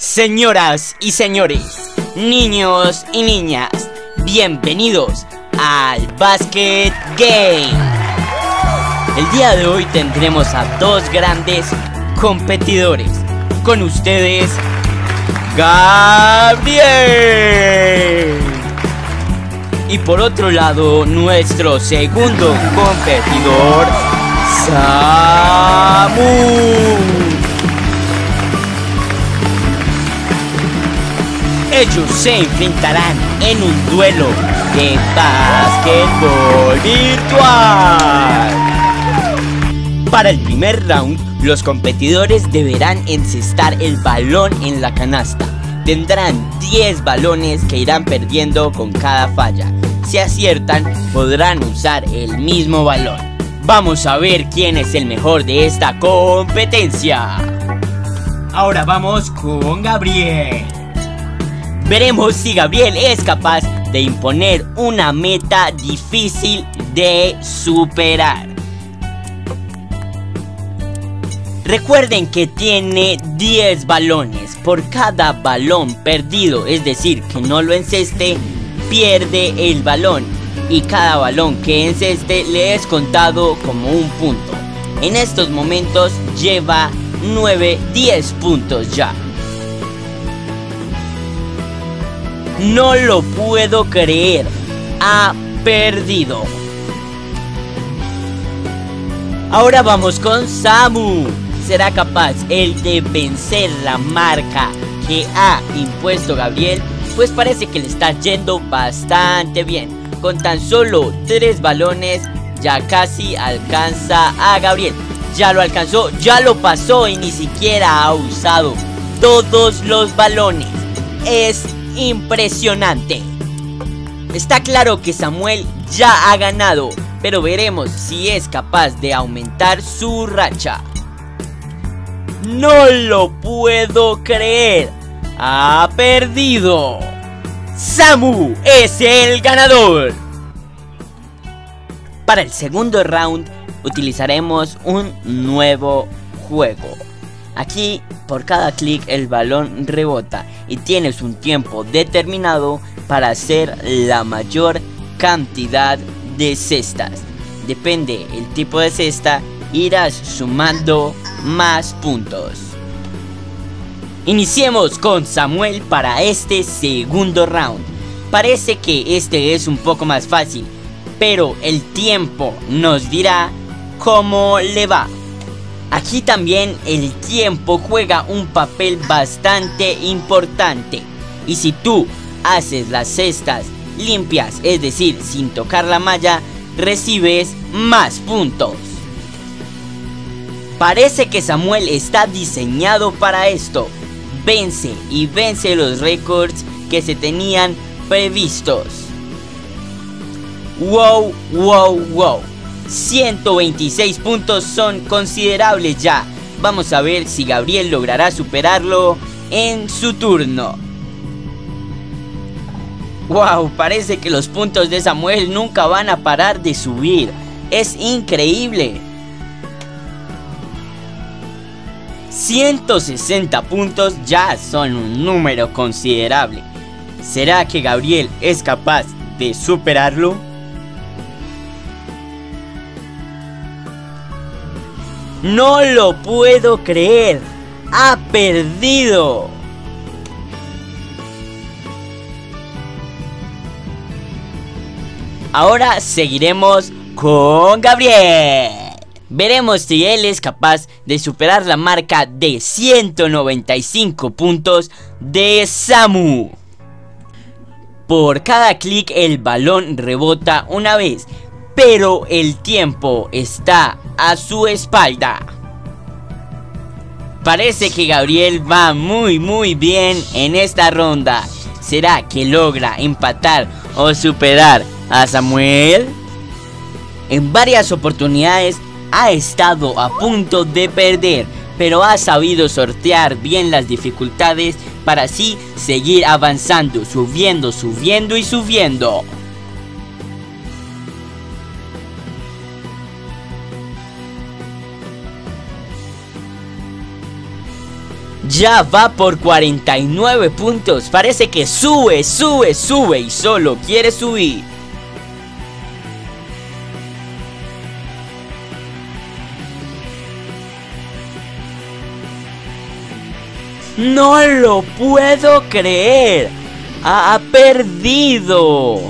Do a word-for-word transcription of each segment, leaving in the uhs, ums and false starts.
Señoras y señores, niños y niñas, bienvenidos al Basket Game. El día de hoy tendremos a dos grandes competidores. Con ustedes, Gabriel. Y por otro lado, nuestro segundo competidor, Samu. Ellos se enfrentarán en un duelo de básquetbol virtual. Para el primer round, los competidores deberán encestar el balón en la canasta. Tendrán diez balones que irán perdiendo con cada falla. Si aciertan, podrán usar el mismo balón. Vamos a ver quién es el mejor de esta competencia. Ahora vamos con Gabriel. Veremos si Gabriel es capaz de imponer una meta difícil de superar. Recuerden que tiene diez balones. Por cada balón perdido, es decir, que no lo enceste, pierde el balón. Y cada balón que enceste le es contado como un punto. En estos momentos lleva nueve, diez puntos ya. No lo puedo creer. Ha perdido. Ahora vamos con Samu. ¿Será capaz él de vencer la marca que ha impuesto Gabriel? Pues parece que le está yendo bastante bien. Con tan solo tres balones ya casi alcanza a Gabriel. Ya lo alcanzó, ya lo pasó y ni siquiera ha usado todos los balones. Es impresionante. Está claro que Samuel ya ha ganado, pero veremos si es capaz de aumentar su racha. No lo puedo creer. Ha perdido. Samu es el ganador. Para el segundo round utilizaremos un nuevo juego. Aquí por cada clic el balón rebota y tienes un tiempo determinado para hacer la mayor cantidad de cestas. Depende el tipo de cesta, irás sumando más puntos. Iniciemos con Samuel para este segundo round. Parece que este es un poco más fácil, pero el tiempo nos dirá cómo le va. Aquí también el tiempo juega un papel bastante importante. Y si tú haces las cestas limpias, es decir, sin tocar la malla, recibes más puntos. Parece que Samuel está diseñado para esto. Vence y vence los récords que se tenían previstos. Wow, wow, wow. ciento veintiséis puntos son considerables ya. Vamos a ver si Gabriel logrará superarlo en su turno. Wow, parece que los puntos de Samuel nunca van a parar de subir. Es increíble. ciento sesenta puntos ya son un número considerable. ¿Será que Gabriel es capaz de superarlo? No lo puedo creer. Ha perdido. Ahora seguiremos con Gabriel. Veremos si él es capaz de superar la marca de ciento noventa y cinco puntos de Samu. Por cada clic el balón rebota una vez, pero el tiempo está a su espalda. Parece que Gabriel va muy muy bien en esta ronda. ¿Será que logra empatar o superar a Samuel? En varias oportunidades ha estado a punto de perder, pero ha sabido sortear bien las dificultades para así seguir avanzando, subiendo, subiendo y subiendo. ya va por cuarenta y nueve puntos. Parece que sube, sube, sube y solo quiere subir. No lo puedo creer. Ha perdido.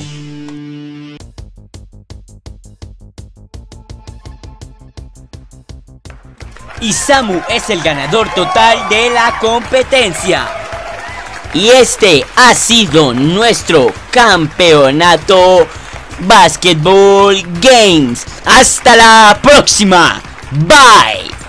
Y Samu es el ganador total de la competencia. Y este ha sido nuestro campeonato Basketball Games. Hasta la próxima. Bye.